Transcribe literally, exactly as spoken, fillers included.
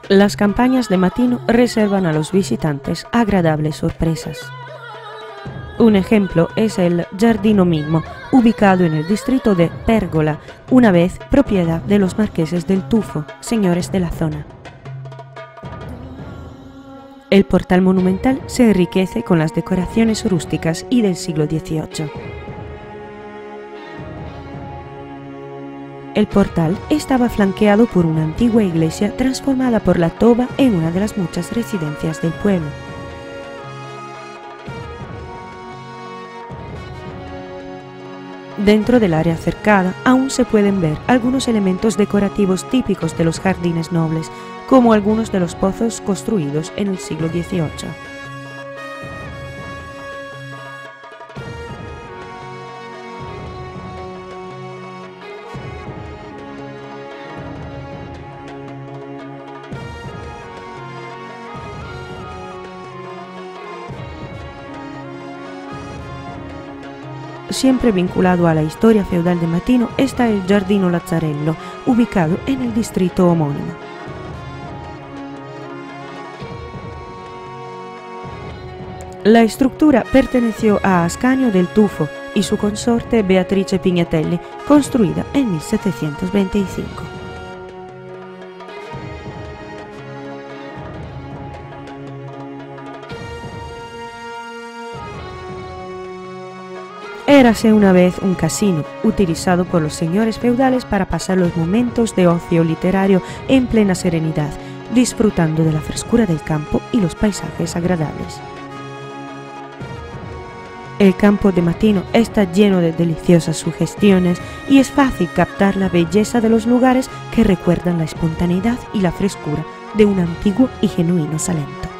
Las campañas de Matino reservan a los visitantes agradables sorpresas. Un ejemplo es el Giardino Mimmo, ubicado en el distrito de Pérgola, una vez propiedad de los marqueses del Tufo, señores de la zona. El portal monumental se enriquece con las decoraciones rústicas y del siglo dieciocho. El portal estaba flanqueado por una antigua iglesia transformada por la toba en una de las muchas residencias del pueblo. Dentro del área cercada aún se pueden ver algunos elementos decorativos típicos de los jardines nobles, como algunos de los pozos construidos en el siglo dieciocho. Siempre vinculado a la historia feudal de Matino está el Giardino Lazzarello, ubicado en el distrito homónimo. La estructura perteneció a Ascanio del Tufo y su consorte Beatrice Pignatelli, construida en mil setecientos veinticinco. Érase una vez un casino, utilizado por los señores feudales para pasar los momentos de ocio literario en plena serenidad, disfrutando de la frescura del campo y los paisajes agradables. El campo de Matino está lleno de deliciosas sugestiones y es fácil captar la belleza de los lugares que recuerdan la espontaneidad y la frescura de un antiguo y genuino Salento.